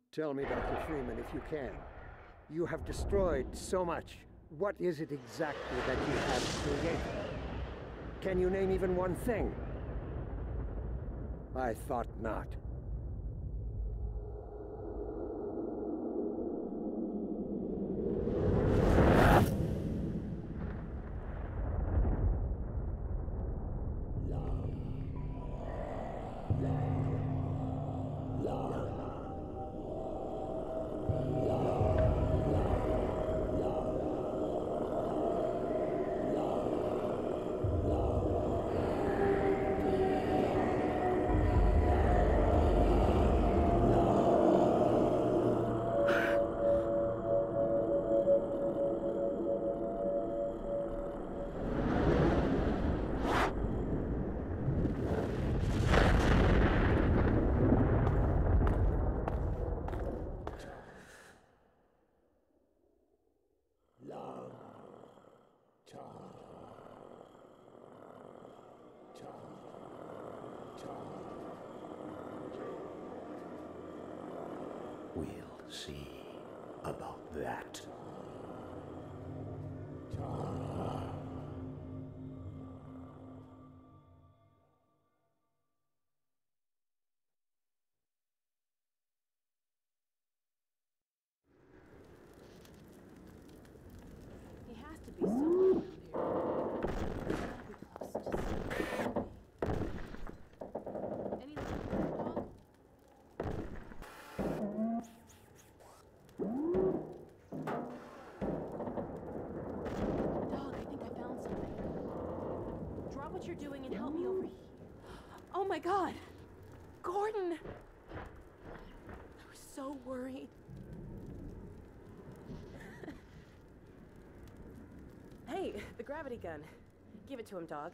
Tell me, Dr. Freeman, if you can. You have destroyed so much. What is it exactly that you have created? Can you name even one thing? I thought not. We'll see about that. He has to be somewhere around here. Any luck with the dog? Dog, I think I found something. Drop what you're doing and help me over here. Oh my God! Gordon! I was so worried. Hey, the gravity gun. Give it to him, dog.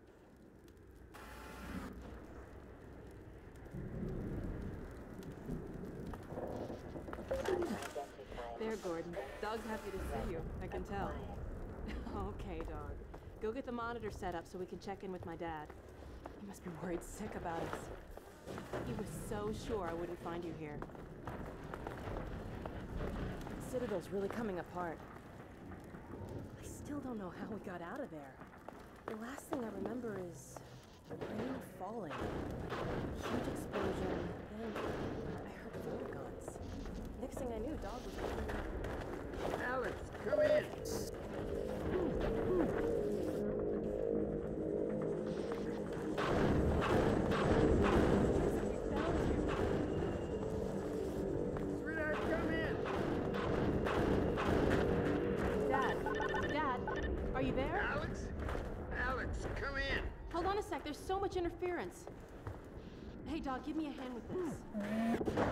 There, Gordon. Dog's happy to see you, I can tell. Okay, dog. Go get the monitor set up so we can check in with my dad. He must be worried sick about us. He was so sure I wouldn't find you here. Citadel's really coming apart. I still don't know how we got out of there. The last thing I remember is rain falling. Huge explosion, then I heard photo guns. Next thing I knew, Dog was looking at... Alex, come in! Sweetheart, come in! Dad, are you there? Alex, come in! Hold on a sec, there's so much interference. Hey, Dog, give me a hand with this.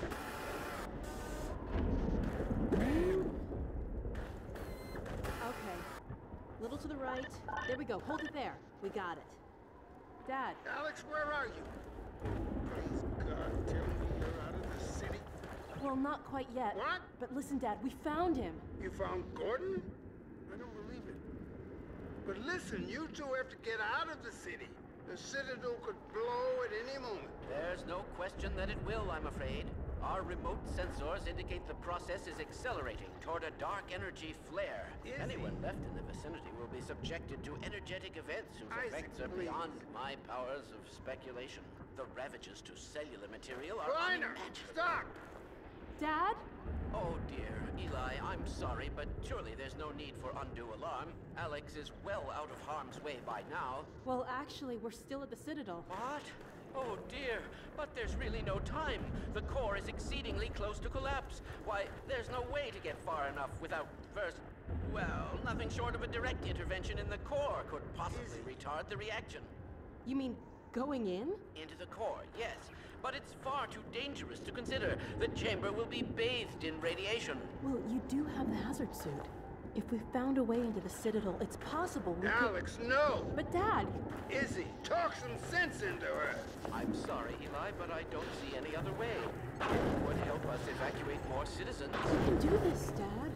Okay. Little to the right. There we go. Hold it there. We got it. Dad. Alex, where are you? Please, God, tell me you're out of the city. Well, not quite yet. What? But listen, Dad, we found him. You found Gordon? I don't believe it. But listen, you two have to get out of the city. The Citadel could blow at any moment. There's no question that it will, I'm afraid. Our remote sensors indicate the process is accelerating toward a dark energy flare. Anyone left in the vicinity will be subjected to energetic events whose effects are beyond my powers of speculation. The ravages to cellular material are unimaginable. Stop! Dad? Oh dear, Eli, I'm sorry, but surely there's no need for undue alarm. Alex is well out of harm's way by now. Well, actually, we're still at the Citadel. What? Oh dear, but there's really no time. The core is exceedingly close to collapse. Why, there's no way to get far enough without first... Well, nothing short of a direct intervention in the core could possibly retard the reaction. You mean going in? Into the core, yes. But it's far too dangerous to consider. The chamber will be bathed in radiation. Well, you do have the hazard suit. If we found a way into the Citadel, it's possible we Alex, no! But Dad! Izzy, talk some sense into her! I'm sorry, Eli, but I don't see any other way. It would help us evacuate more citizens. We can do this, Dad.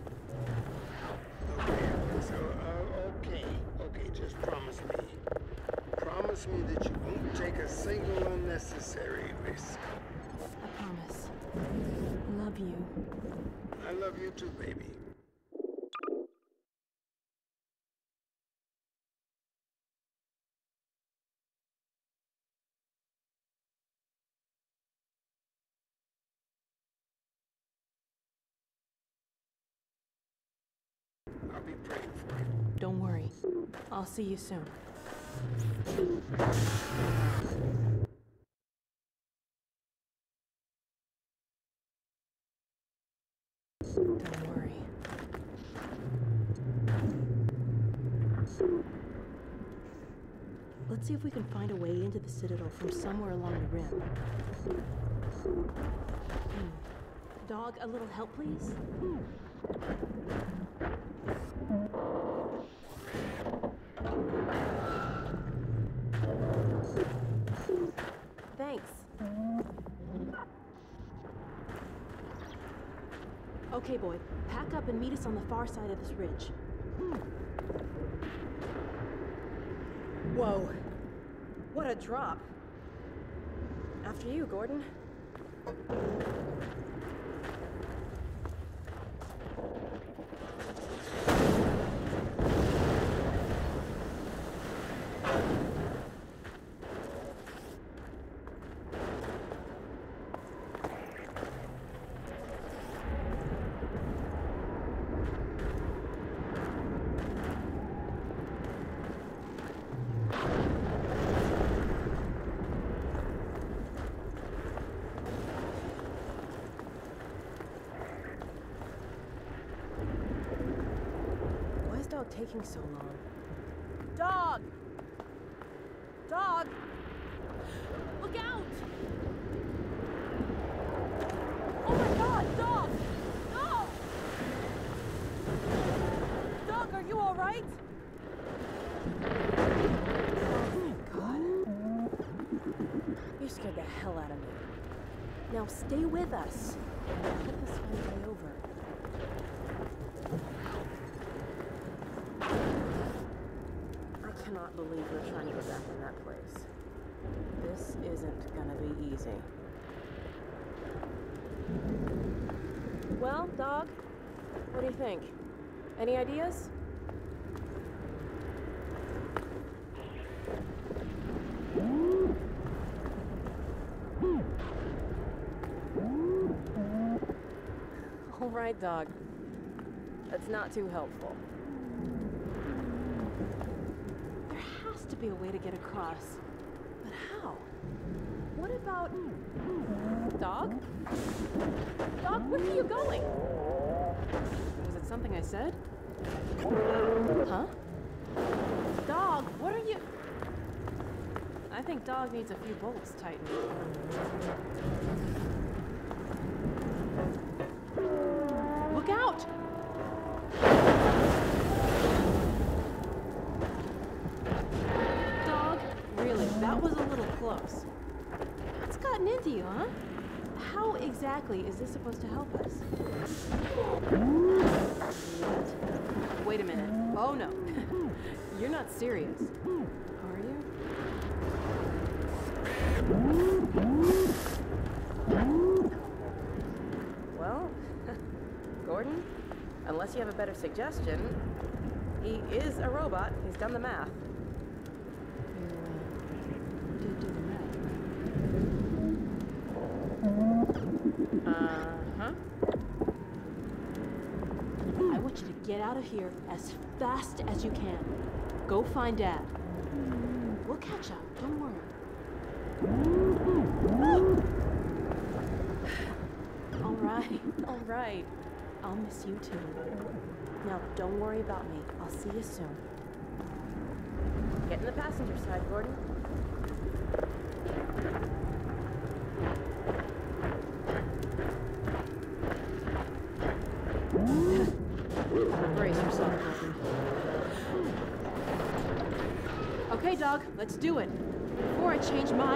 Okay, just promise me. Promise me that you won't take a single unnecessary risk. I promise. Love you. I love you too, baby. I'll be praying for you. Don't worry. I'll see you soon. Don't worry. Let's see if we can find a way into the Citadel from somewhere along the rim. Dog, a little help, please? Thanks. Okay, boy. Pack up and meet us on the far side of this ridge. Whoa. What a drop. After you, Gordon. Taking so long. Dog! Dog! Look out! Oh my god, dog! No! Dog, are you alright? Oh my god. You scared the hell out of me. Now stay with us. Let us find a way over. I cannot believe we're trying to get back in that place. This isn't gonna be easy. Well, dog, what do you think? Any ideas? All right, dog. That's not too helpful. To be a way to get across. But how? What about... Dog? Dog, where are you going? Was it something I said? Huh? Dog, what are you... I think Dog needs a few bolts tightened. Look out! That was a little close. What's gotten into you, huh? How exactly is this supposed to help us? What? Wait a minute. Oh no. You're not serious. Are you? Well, Gordon, unless you have a better suggestion, he is a robot. He's done the math. Uh-huh. I want you to get out of here as fast as you can. Go find Dad. We'll catch up, don't worry. All right. I'll miss you too. Now, don't worry about me. I'll see you soon. Get in the passenger side, Gordon. Brace yourself, Gordon. Okay, dog, let's do it. Before I change my...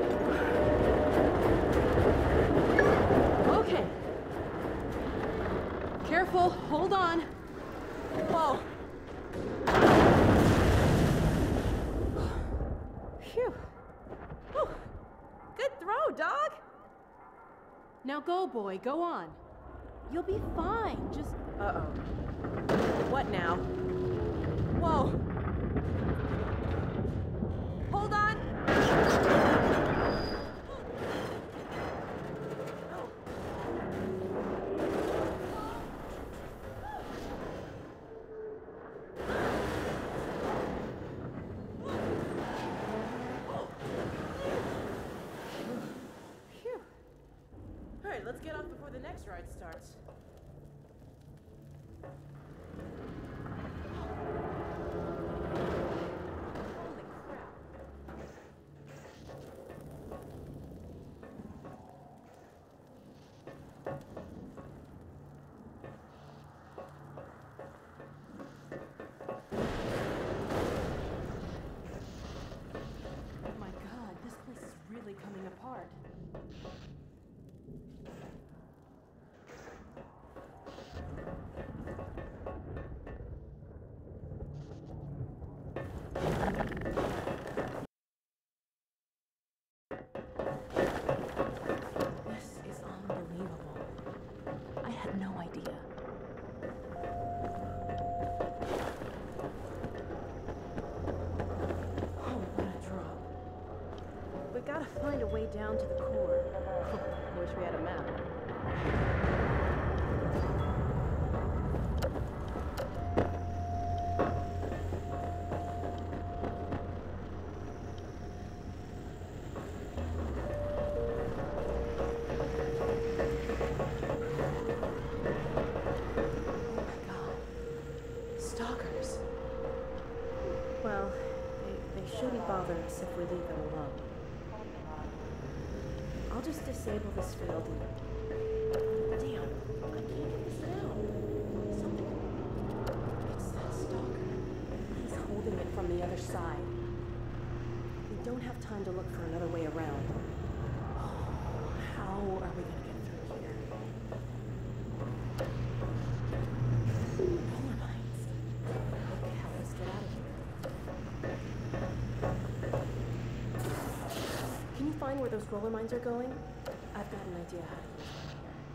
Okay. Careful, hold on. Whoa. Phew. Whew. Good throw, dog. Now go, boy, go on. You'll be fine. Just... Uh-oh. What now? Whoa! Hold on! Phew. All right, let's get off before the next ride starts. Holy crap. Oh my god, this place is really coming apart. This is unbelievable. I had no idea. Oh, what a drop. We gotta find a way down to the core. Wish we had a map. Stalkers. Well, they shouldn't bother us if we leave them alone. I'll just disable this field and... Damn, I can't get this down. Something... It's that stalker. He's holding it from the other side. We don't have time to look for another way around. How are we gonna get through here? Polar mines. Okay, help us get out of here. Can you find where those roller mines are going? I've got an idea how to use them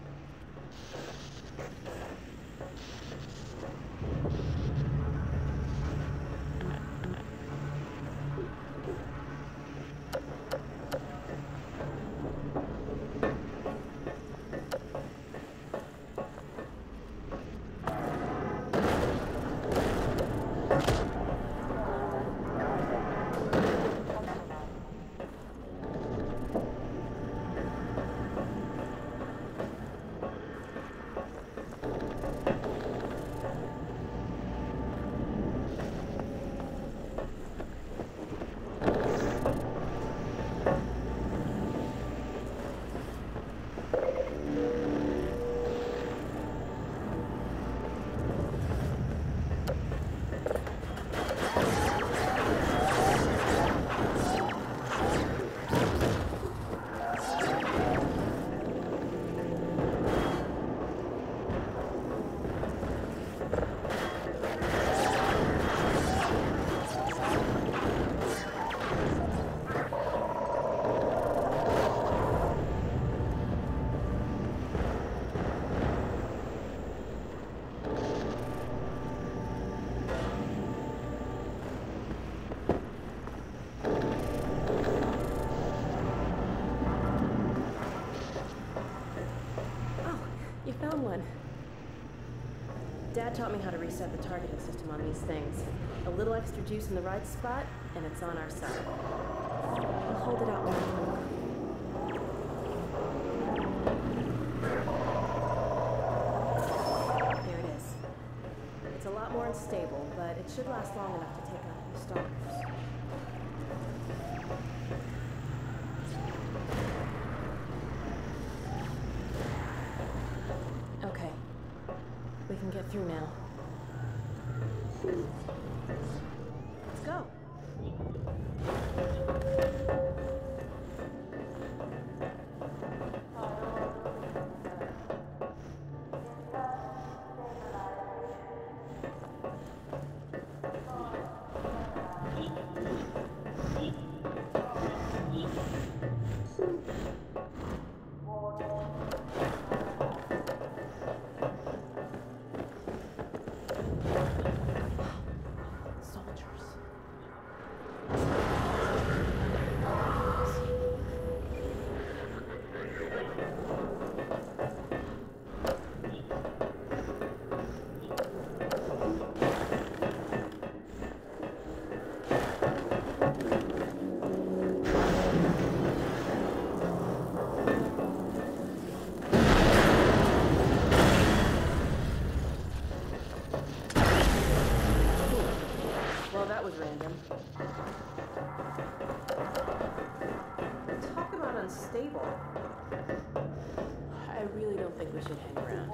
one. Dad taught me how to reset the targeting system on these things. A little extra juice in the right spot, and it's on our side. I'll hold it out longer. There it is. It's a lot more unstable, but it should last long enough to take out a few stalkers. Okay. We can get through now. Let's go. Talk about unstable. I really don't think we should hang around.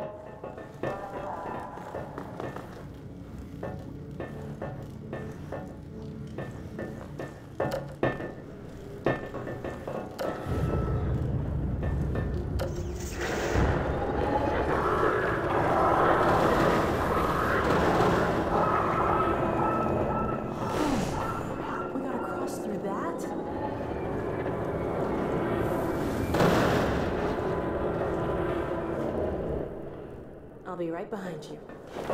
I'll be right behind you.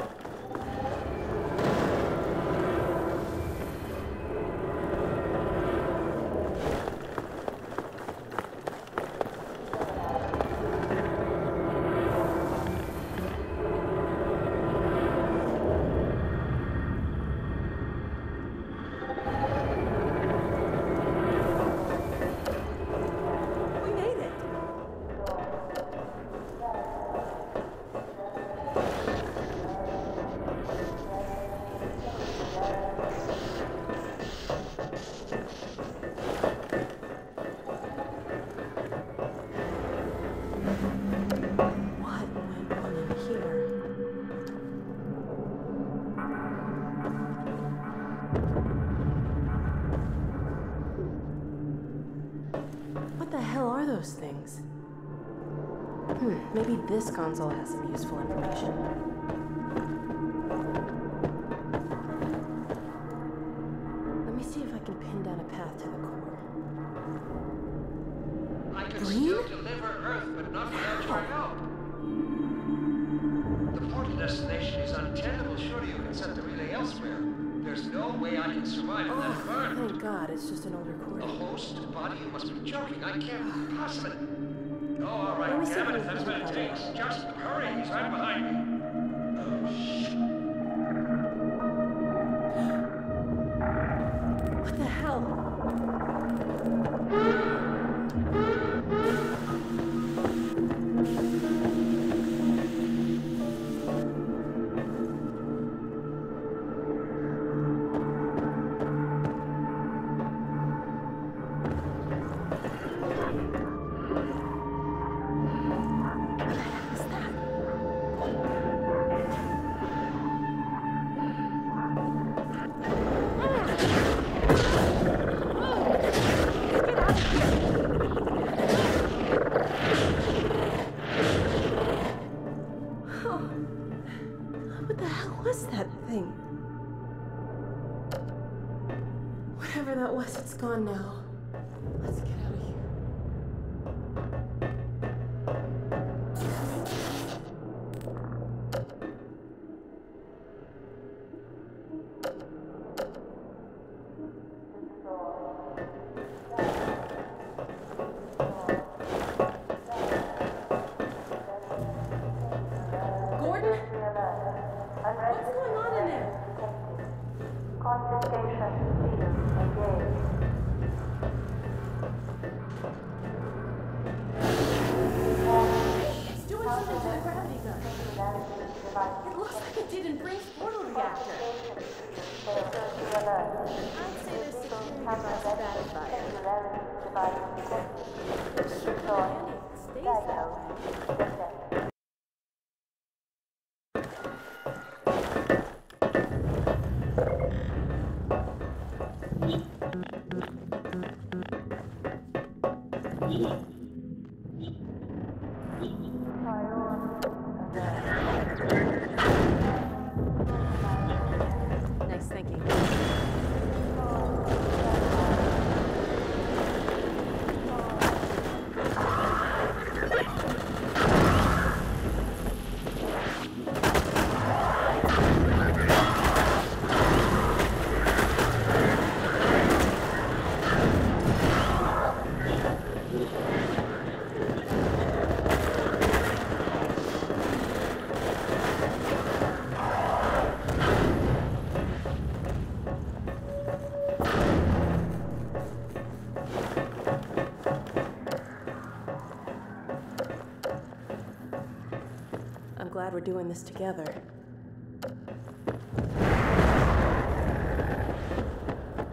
We made it! What went on in here? What the hell are those things? Maybe this console has some useful information. Let me see if I can pin down a path to the core. I can Green? still deliver Earth, but not without your help. The portal destination is untenable. Surely you can set the relay elsewhere. There's no way I can survive in that environment. Thank God, it's just an old A recording. host body? You must be joking. I can't possibly. Oh, all right. Let me see Damn it, if if that's we what can it find takes. out. Just hurry. He's right behind me. Oh, shit. What the hell? What the hell was that thing? Whatever that was, it's gone now. Let's get out of here. Gordon? What's going on in there? Confiscation field engaged. It's doing something to the gravity gun. It looks like it did in Brink's portal reactor. I'd say this security device batted fire. It's sure kind of handy if it stays that way. Nice thinking. I'm glad we're doing this together.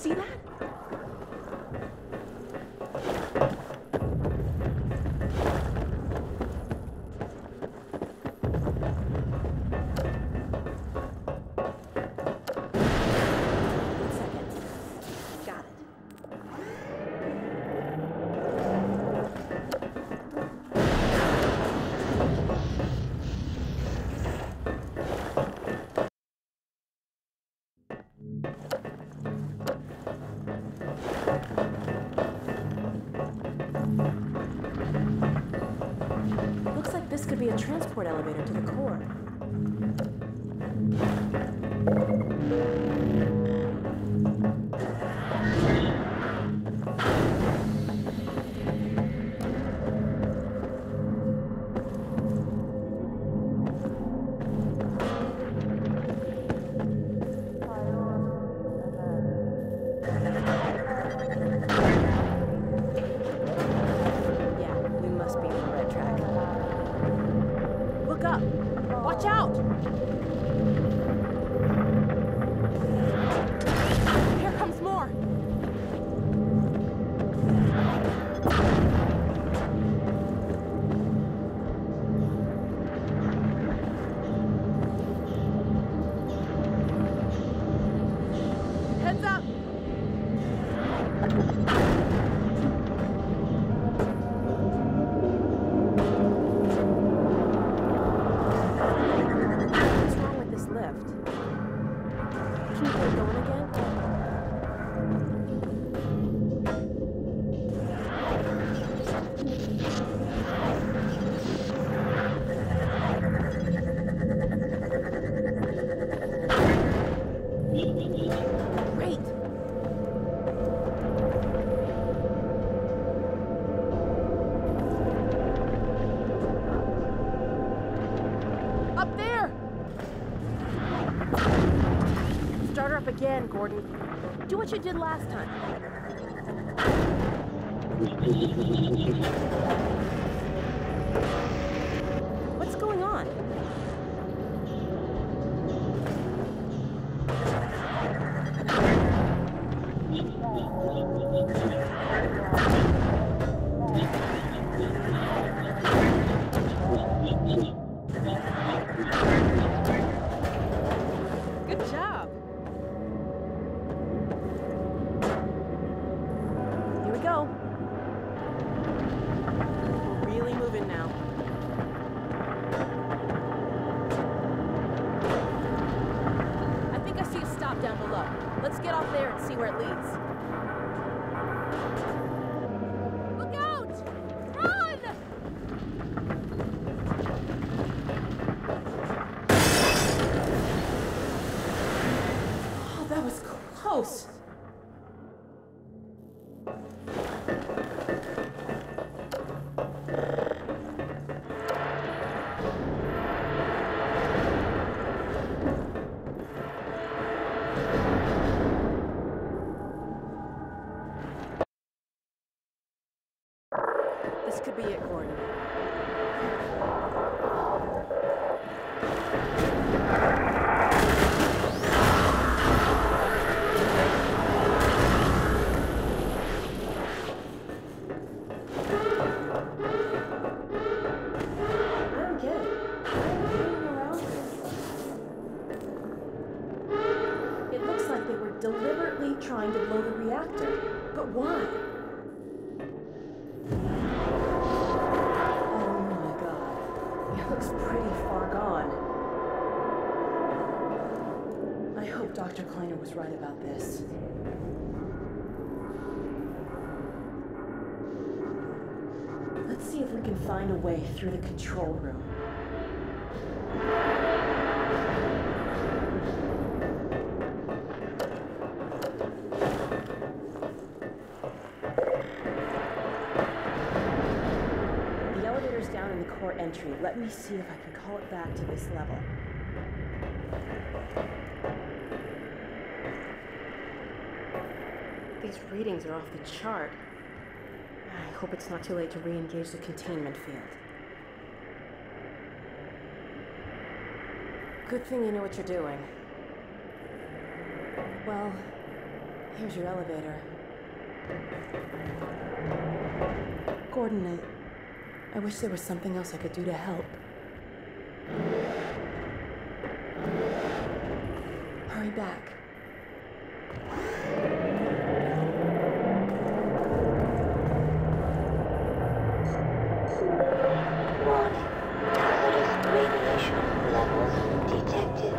see that? One second. Got it. Looks like this could be a transport elevator to the core. Yeah, we must be on the right track. Look up! Watch out! Here comes more! Heads up! What's wrong with this lift? Can you get it going again? Great! Up there! Start her up again, Gordon. Do what you did last time. What's going on? Good job. Here we go. We're really moving now. I think I see a stop down below. Let's get off there and see where it leads. Look out! Run! Oh, that was close. This could be it, Gordon. I don't get it. Why are they hanging around here? It looks like they were deliberately trying to blow the reactor. But why? Oh my god. It looks pretty far gone. I hope Dr. Kleiner was right about this. Let's see if we can find a way through the control room. The elevator's down in the core entry. Let me see if I can call it back to this level. These readings are off the chart. I hope it's not too late to re-engage the containment field. Good thing you know what you're doing. Well, Here's your elevator. Gordon, I wish there was something else I could do to help. Hurry back. Warning. Hazardous radiation levels detected.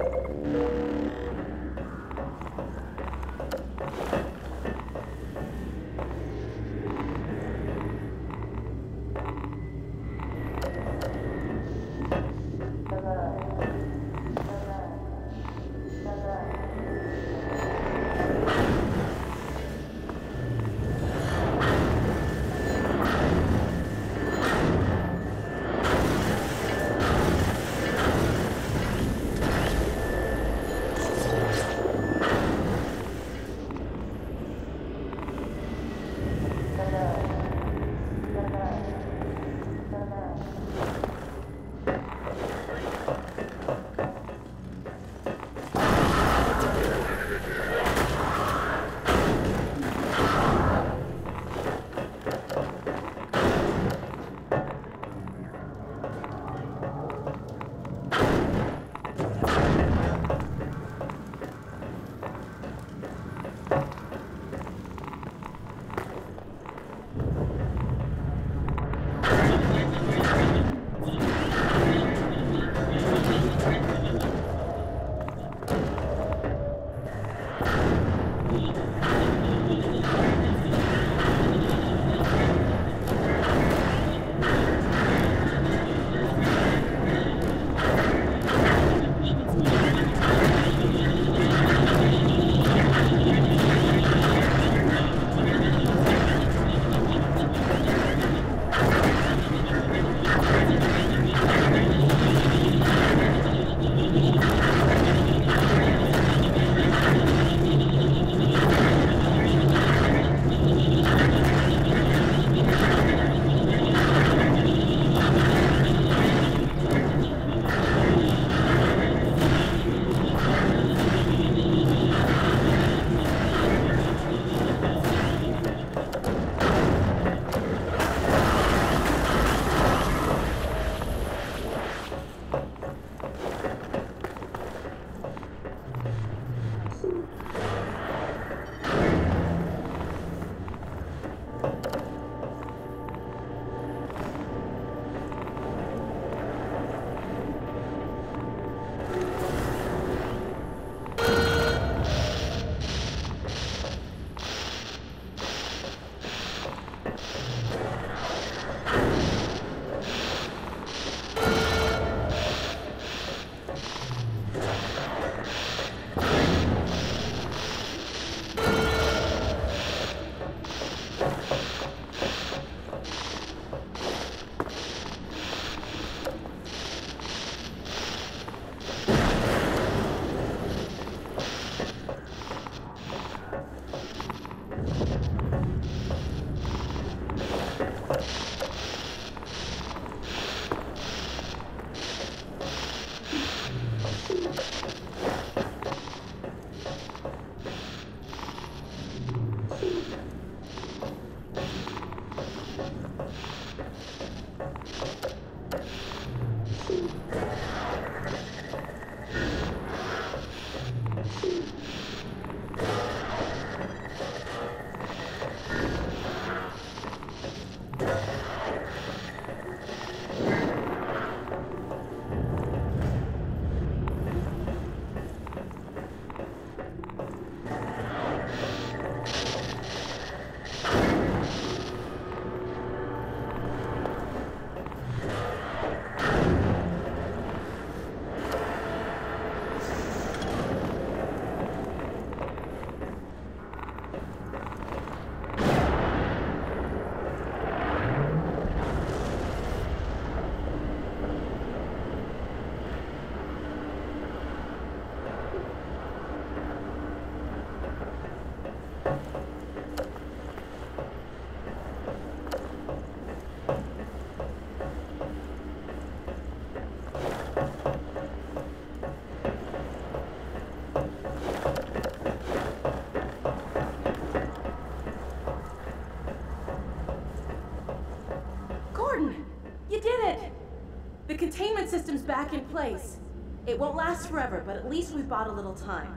The containment system's back in place. It won't last forever, but at least we've bought a little time.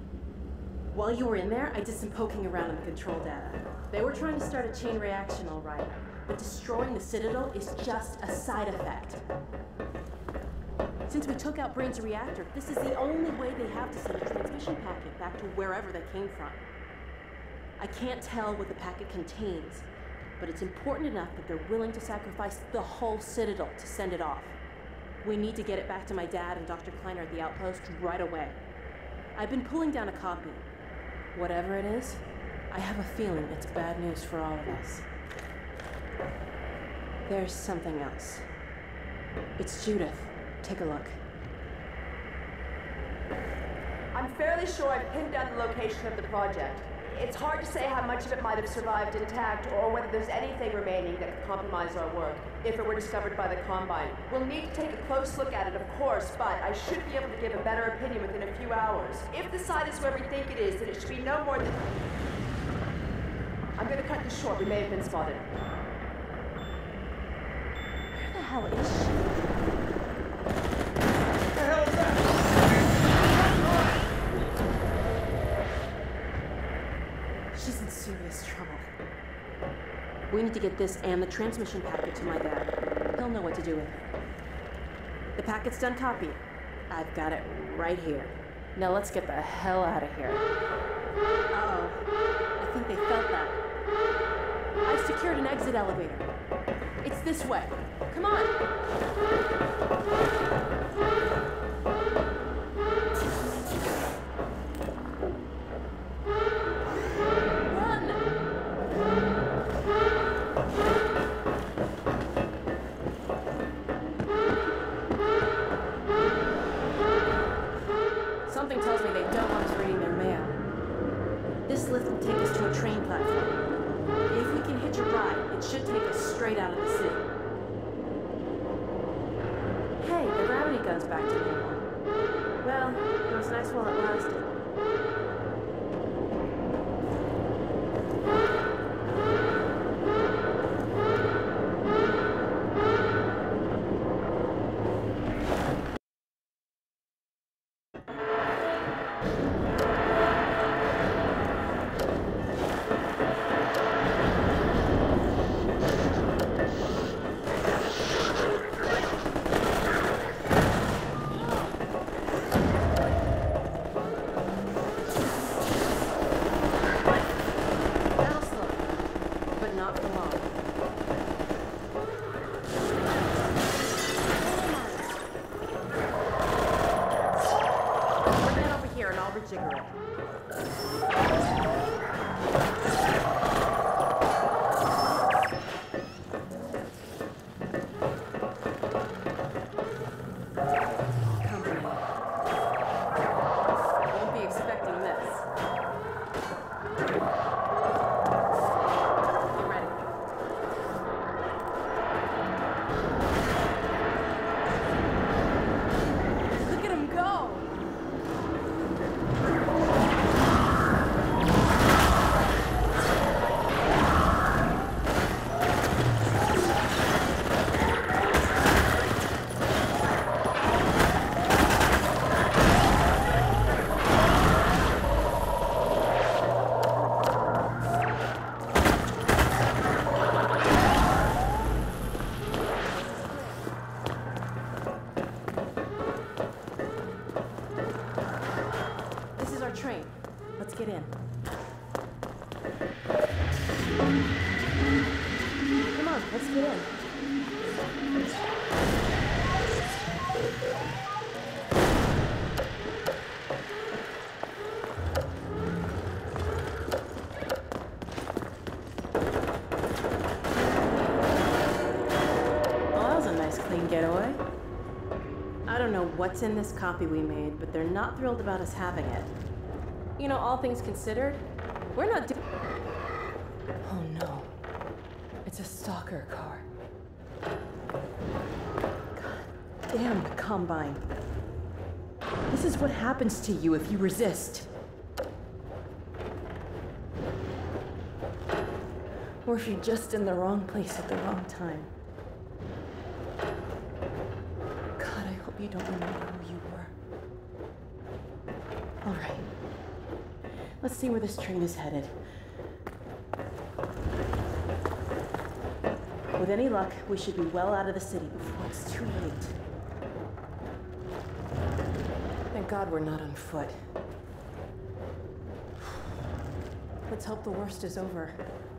While you were in there, I did some poking around in the control data. They were trying to start a chain reaction, all right, but destroying the Citadel is just a side effect. Since we took out Brain's reactor, this is the only way they have to send a transmission packet back to wherever they came from. I can't tell what the packet contains, but it's important enough that they're willing to sacrifice the whole Citadel to send it off. We need to get it back to my dad and Dr. Kleiner at the outpost right away. I've been pulling down a copy. Whatever it is, I have a feeling it's bad news for all of us. There's something else. It's Judith. Take a look. I'm fairly sure I've pinned down the location of the project. It's hard to say how much of it might have survived intact or whether there's anything remaining that could compromise our work if it were discovered by the Combine. We'll need to take a close look at it, of course, but I should be able to give a better opinion within a few hours. If the site is where we think it is, then it should be no more than... I'm gonna cut this short. We may have been spotted. Where the hell is she? What the hell is that? She's in serious trouble. We need to get this and the transmission packet to my dad. He'll know what to do with it. The packet's done copying. I've got it right here. Now let's get the hell out of here. Uh-oh. I think they felt that. I've secured an exit elevator. It's this way. Come on! Something tells me they don't want us reading their mail. This lift will take us to a train platform. If we can hitch a ride, it should take us straight out of the city. Hey, the gravity gun's back to normal. Well, it was nice while it lasted. Get in. Come on, let's get in. Well, that was a nice clean getaway. I don't know what's in this copy we made, but they're not thrilled about us having it. You know, all things considered, we're not Oh no. It's a stalker car. God damn the Combine. This is what happens to you if you resist. Or if you're just in the wrong place at the wrong time. God, I hope you don't remember who you were. All right. Let's see where this train is headed. With any luck, we should be well out of the city before it's too late. Thank God we're not on foot. Let's hope the worst is over.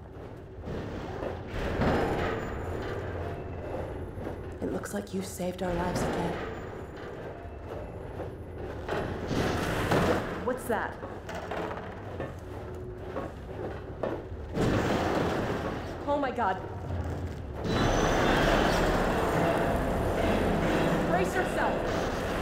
It looks like you saved our lives again. What's that? Oh my God. Brace yourself.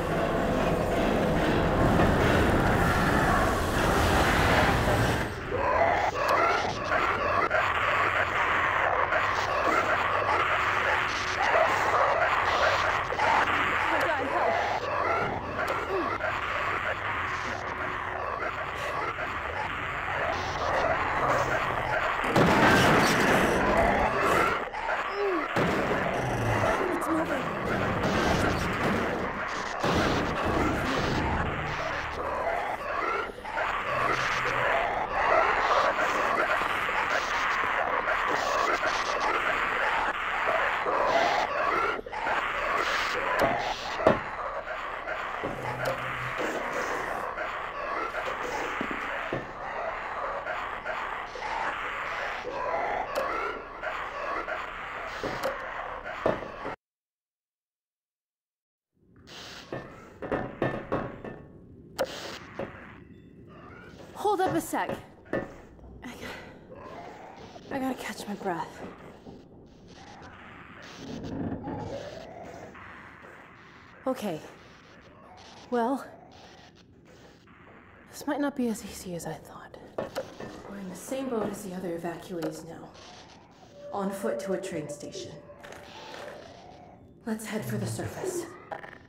Hold up a sec. I gotta catch my breath. Okay. Well, this might not be as easy as I thought. We're in the same boat as the other evacuees now. On foot to a train station. Let's head for the surface.